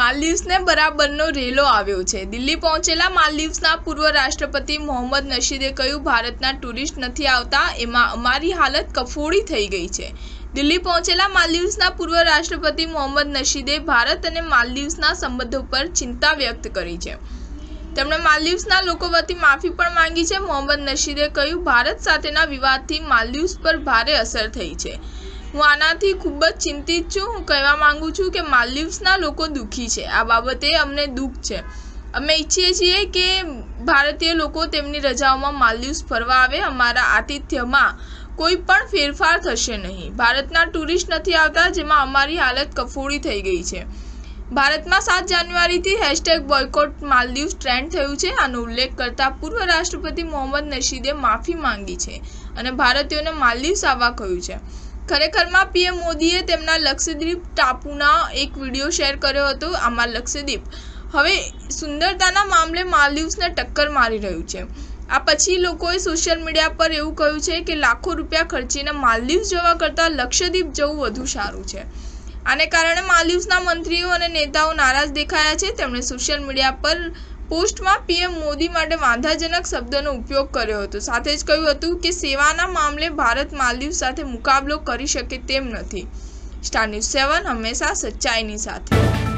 માલદીવ્સને બરાબરનો રેલો આવ્યો છે। દિલ્હી પહોંચેલા માલદીવ્સના પૂર્વ રાષ્ટ્રપતિ મોહમ્મદ નશીદે કહ્યું, ભારતના ટુરિસ્ટ નથી આવતા, એમાં અમારી હાલત કફોડી થઈ ગઈ છે। દિલ્હી પહોંચેલા માલદીવ્સના પૂર્વ રાષ્ટ્રપતિ મોહમ્મદ નશીદે ભારત અને માલદીવ્સના સંબંધો પર ચિંતા વ્યક્ત કરી છે। તેમણે માલદીવ્સના લોકો વતી માફી પણ માંગી છે। મોહમ્મદ નશીદે કહ્યું, ભારત સાથેના વિવાદથી માલદીવ્સ પર ભારે અસર થઈ છે। હું આનાથી ખૂબ જ ચિંતિત છું। હું કહેવા માંગુ છું કે માલદીવ્સના લોકો દુઃખી છે। આ બાબતે અમને દુઃખ છે। અમે ઈચ્છીએ છીએ કે ભારતીય લોકો તેમની રજાઓમાં માલદીવ્સ ફરવા આવે। અમારા આતિથ્યમાં કોઈ પણ ફેરફાર થશે નહીં। ભારતના ટુરિસ્ટ નથી આવતા, જેમાં અમારી હાલત કફોડી થઈ ગઈ છે। ભારતમાં 7 જાન્યુઆરીથી #બોયકોટ માલદીવ્સ ટ્રેન્ડ થયું છે। આનો ઉલ્લેખ કરતા પૂર્વ રાષ્ટ્રપતિ મોહમ્મદ નશીદે માફી માંગી છે અને ભારતીયોને માલદીવ્સ આવવા કહ્યું છે। ખરેખરમાં પીએમ મોદીએ તેમના લક્ષદ્વીપ ટાપુના એક વિડીયો શેર કર્યો હતો। આમાં લક્ષદ્વીપ હવે સુંદરતાના મામલે માલદીવ્સને ટક્કર મારી રહ્યું છે। આ પછી લોકોએ સોશિયલ મીડિયા પર એવું કહ્યું છે કે લાખો રૂપિયા ખર્ચીને માલદીવ્સ જવા કરતાં લક્ષદ્વીપ જવું વધુ સારું છે। આને કારણે માલદીવ્સના મંત્રીઓ અને નેતાઓ નારાજ દેખાયા છે। તેમણે સોશિયલ મીડિયા પર પોસ્ટમાં પીએમ મોદી માટે વાંધાજનક શબ્દનો ઉપયોગ કર્યો હતો। સાથે જ કહ્યું હતું કે સેવાના મામલે ભારત માલદીવ સાથે મુકાબલો કરી શકે તેમ નથી। સ્ટાર ન્યૂઝ 7 હંમેશા સચ્ચાઈની સાથે।